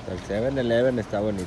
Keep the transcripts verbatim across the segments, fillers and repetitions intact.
El seven eleven está bonito.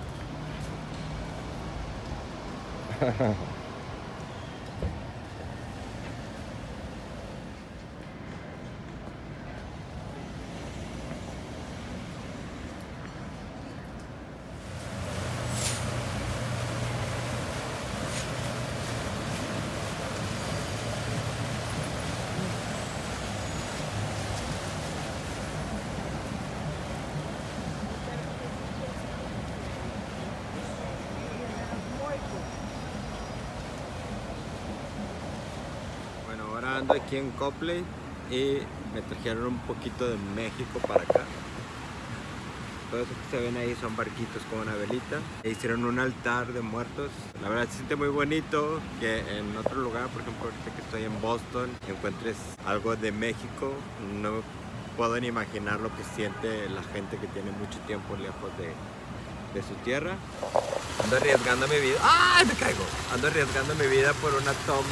Bueno, ahora ando aquí en Copley y me trajeron un poquito de México para acá. Todo eso que se ven ahí son barquitos con una velita. E hicieron un altar de muertos. La verdad se siente muy bonito que en otro lugar, por ejemplo, ahorita que estoy en Boston, encuentres algo de México. No puedo ni imaginar lo que siente la gente que tiene mucho tiempo lejos de, de su tierra. Ando arriesgando mi vida. ¡Ay, me caigo! Ando arriesgando mi vida por una toma.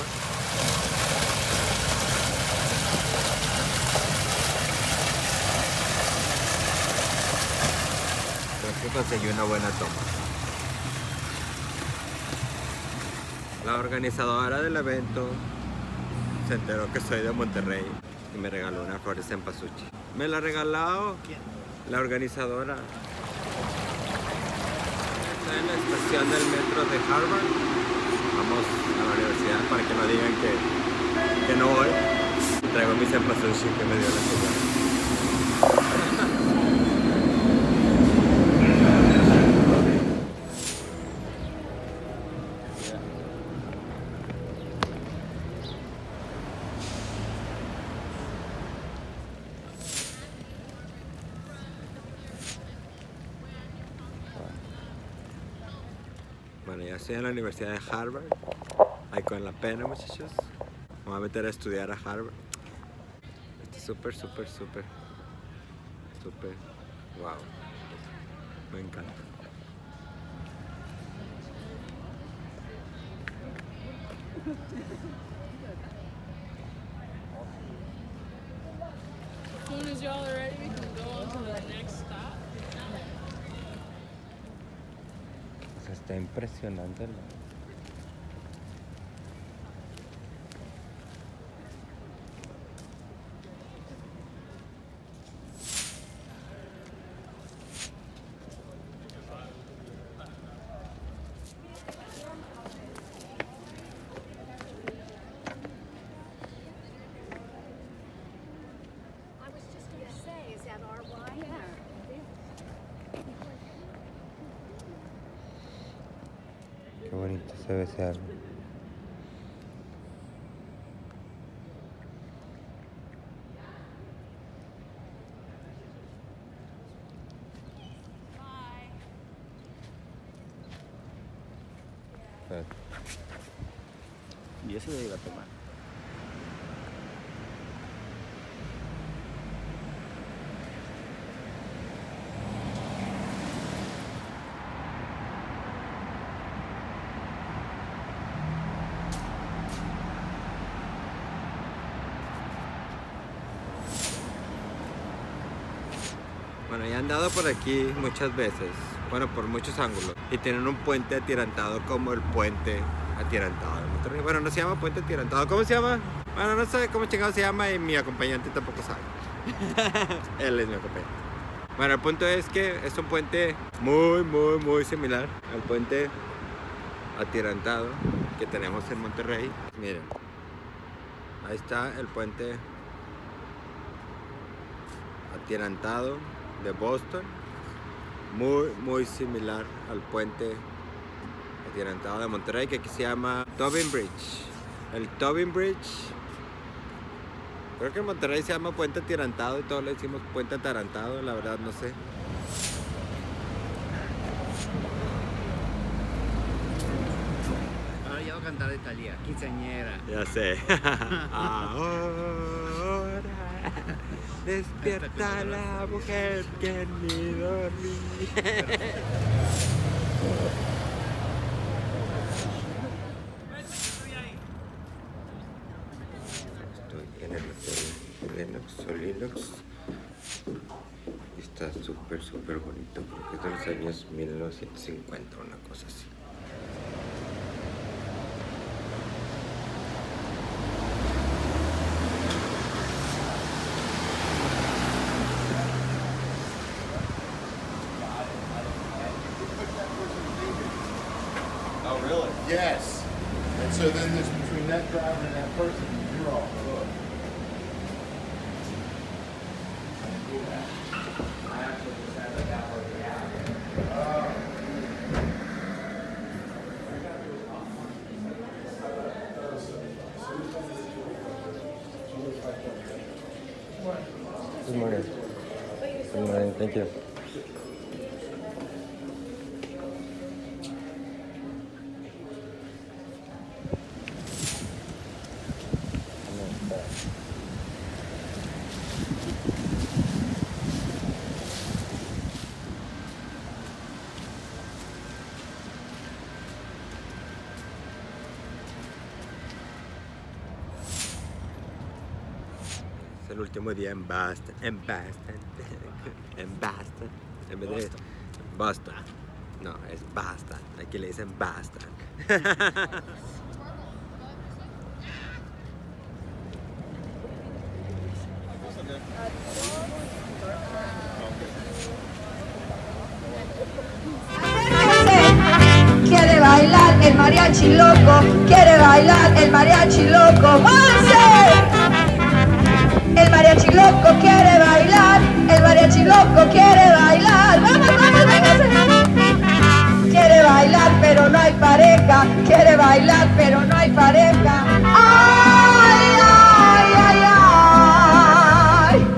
Conseguí una buena toma. La organizadora del evento se enteró que soy de Monterrey y me regaló una flor de cempasúchil. ¿Me la regaló? ¿Quién? La organizadora. Estoy en la estación del metro de Harvard. Vamos a la universidad para que no digan que, que no voy. Traigo mi cempasúchil que me dio la señora. Bueno, ya estoy en la Universidad de Harvard. Ahí con la pena, muchachos. Me voy a meter a estudiar a Harvard. Este es súper, súper, súper, súper, wow. Me encanta. As soon as y'all are ready, we can go on to the next stop. Está impresionante, ¿no? Qué bonito se ve ese árbol. Y eso lo iba a tomar. Bueno, ya he andado por aquí muchas veces, bueno, por muchos ángulos, y tienen un puente atirantado como el puente atirantado de Monterrey. Bueno, no se llama puente atirantado, ¿cómo se llama? Bueno, no sé cómo chingado se llama y mi acompañante tampoco sabe. Él es mi acompañante. Bueno, el punto es que es un puente muy, muy, muy similar al puente atirantado que tenemos en Monterrey. Miren, ahí está el puente atirantado de Boston, muy muy similar al puente atirantado de Monterrey, que aquí se llama Tobin Bridge. El Tobin Bridge, creo que en Monterrey se llama puente atirantado y todos le decimos puente atarantado, la verdad no sé. Ahora ya voy a cantar de Thalía, quinceañera. Ya sé. Ahora despierta la mujer que ni dormía. Estoy en el hotel Lennox o Linux. Está súper, súper bonito. Creo que es de los años mil novecientos cincuenta, una cosa así. Oh, really? Yes. And so then there's between that driver and that person, you're all good. Good morning. Good morning, thank you. Es el último día en Boston, en Boston, en Boston, en vez de Boston. No, es Boston. Aquí le dicen Boston. Quiere bailar el mariachi loco, quiere bailar el mariachi loco, ¡muévase! El mariachi loco quiere bailar, el mariachi loco quiere bailar, vamos, vamos, véngase. Quiere bailar pero no hay pareja, quiere bailar pero no hay pareja. ¡Ay, ay, ay, ay!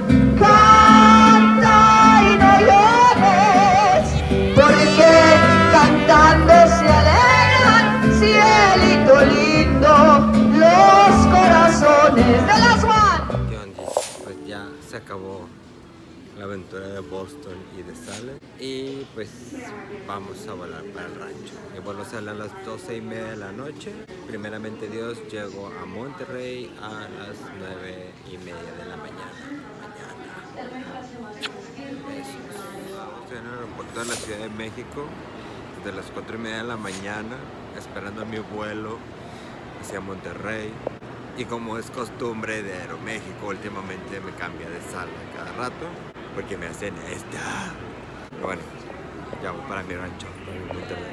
Canta y no llores, porque cantando se alegran, cielito lindo, los corazones de las Juan. ¿Qué onda? Pues ya se acabó la aventura de Boston y de Salem y pues vamos a volar para el rancho. El vuelo sale a las doce y media de la noche. Primeramente Dios, llego a Monterrey a las nueve y media de la mañana. Mañana. Besos. Estoy en el aeropuerto de la Ciudad de México desde las cuatro y media de la mañana esperando mi vuelo hacia Monterrey. Y como es costumbre de Aeroméxico, últimamente me cambia de sala cada rato porque me hacen esta. Pero bueno, ya voy para mi rancho, para mi Monterrey.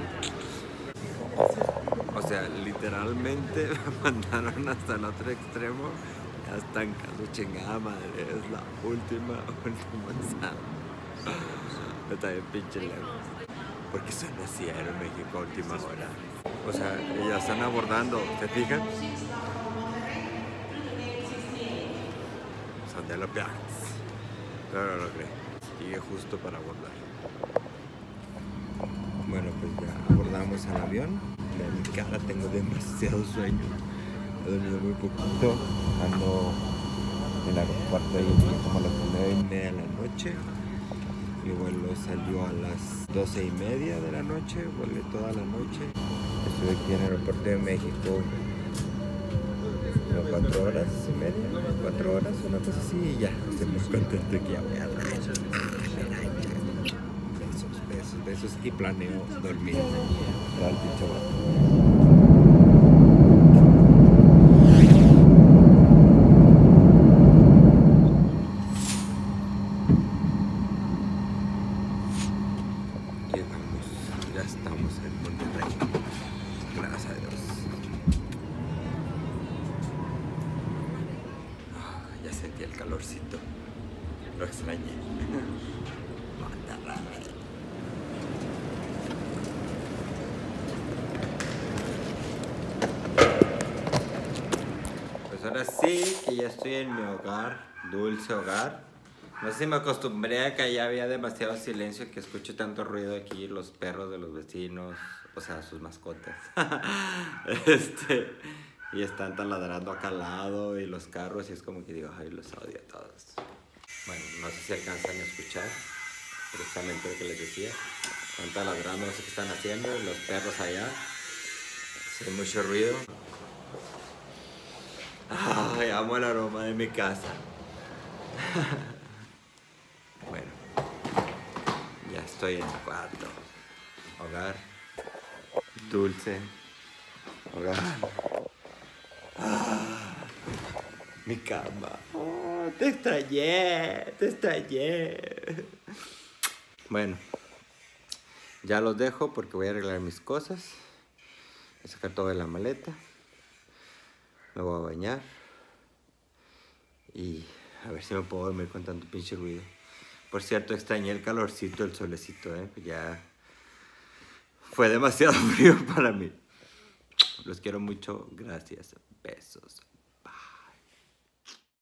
O sea, literalmente me mandaron hasta el otro extremo. Ya están casi chingada madre, es la última, última sala. Está bien pinche lejos. Porque son así Aeroméxico a última hora. O sea, ya están abordando, ¿se fijan? Son de los peajes. Pero no lo creo. Llegué justo para abordar. Bueno, pues ya abordamos el avión. En mi cara tengo demasiado sueño. He dormido muy poquito. Ando en el aeropuerto ahí como a las nueve y media de la noche. Mi vuelo salió a las doce y media de la noche. Volé toda la noche. Estuve aquí en el aeropuerto de México cuatro horas y media, cuatro horas, una cosa así, y ya, estoy muy contento que ya voy a rancho. Besos, besos, besos, y planeo dormir para el pinche vato. Ya estamos en Monterrey. Gracias a Dios. Ya sentí el calorcito. Lo extrañé. Monterrey. Pues ahora sí que ya estoy en mi hogar, dulce hogar. No sé si me acostumbré a que ya había demasiado silencio, que escucho tanto ruido aquí, los perros de los vecinos, o sea, sus mascotas. este, y están taladrando acá al lado y los carros, y es como que digo, ay, los odio a todos. Bueno, no sé si alcanzan a escuchar precisamente lo que les decía. Están taladrando, no sé qué están haciendo, los perros allá. Sí, hay mucho ruido. Ay, amo el aroma de mi casa. Bueno, estoy en mi cuarto. Hogar. Dulce. Hogar. Ah, mi cama. Oh, te extrañé, te extrañé. Bueno, ya los dejo porque voy a arreglar mis cosas. Voy a sacar todo de la maleta. Me voy a bañar. Y a ver si me puedo dormir con tanto pinche ruido. Por cierto, extrañé el calorcito, el solecito, ¿eh? Ya fue demasiado frío para mí. Los quiero mucho. Gracias. Besos.